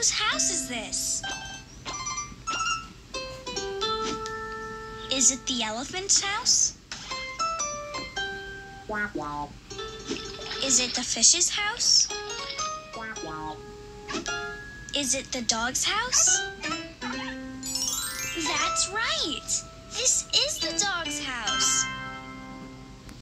Whose house is this? Is it the elephant's house? Is it the fish's house? Is it the dog's house? That's right! This is the dog's house!